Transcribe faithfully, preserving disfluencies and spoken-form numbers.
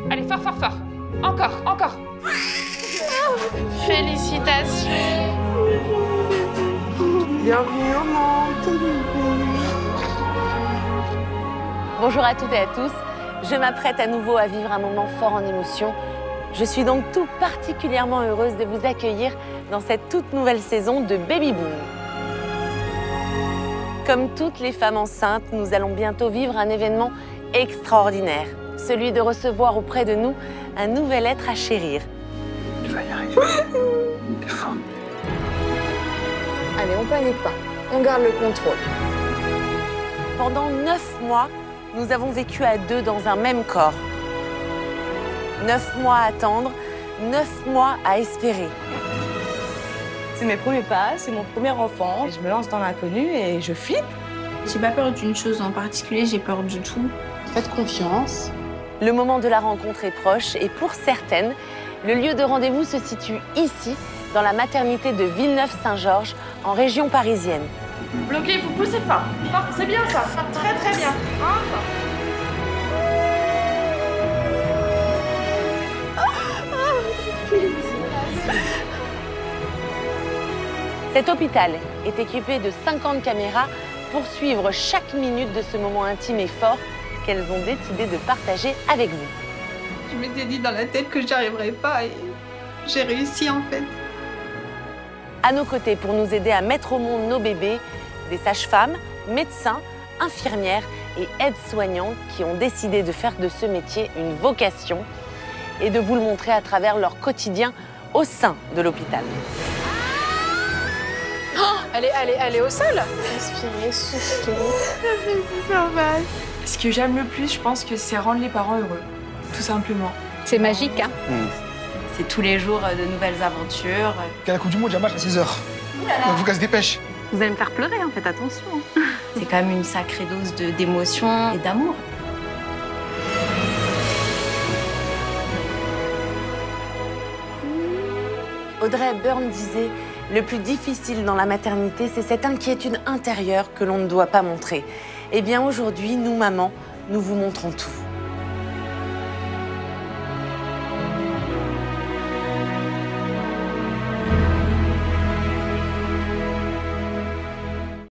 Allez, fort, fort, fort. Encore, encore. Félicitations. Bienvenue au monde. Bonjour à toutes et à tous. Je m'apprête à nouveau à vivre un moment fort en émotion. Je suis donc tout particulièrement heureuse de vous accueillir dans cette toute nouvelle saison de Baby Boom. Comme toutes les femmes enceintes, nous allons bientôt vivre un événement extraordinaire, celui de recevoir auprès de nous un nouvel être à chérir. Tu vas y arriver. T'es fort. Allez, on panique pas. On garde le contrôle. Pendant neuf mois, nous avons vécu à deux dans un même corps. Neuf mois à attendre, neuf mois à espérer. C'est mes premiers pas, c'est mon premier enfant. Je me lance dans l'inconnu et je flippe. J'ai pas peur d'une chose en particulier, j'ai peur de tout. Faites confiance. Le moment de la rencontre est proche et pour certaines, le lieu de rendez-vous se situe ici, dans la maternité de Villeneuve-Saint-Georges, en région parisienne. Bloquez, vous poussez fort. Fort, c'est bien ça. Très, très bien. Encore. Cet hôpital est équipé de cinquante caméras pour suivre chaque minute de ce moment intime et fort qu'elles ont décidé de partager avec vous. Je m'étais dit dans la tête que j'y arriverais pas et j'ai réussi en fait. À nos côtés, pour nous aider à mettre au monde nos bébés, des sages-femmes, médecins, infirmières et aides-soignantes qui ont décidé de faire de ce métier une vocation et de vous le montrer à travers leur quotidien au sein de l'hôpital. Oh, elle est, elle est, elle est au sol. Respirez, soufflez. Ce que j'aime le plus, je pense que c'est rendre les parents heureux, tout simplement. C'est magique, hein? Mmh. C'est tous les jours de nouvelles aventures. À la Coupe du Monde, j'ai un match à six heures. Donc, faut qu'elle se dépêche. Vous allez me faire pleurer, en fait, attention. C'est quand même une sacrée dose de- d'émotion et d'amour. Audrey Hepburn disait « Le plus difficile dans la maternité, c'est cette inquiétude intérieure que l'on ne doit pas montrer. » Eh bien aujourd'hui, nous, mamans, nous vous montrons tout.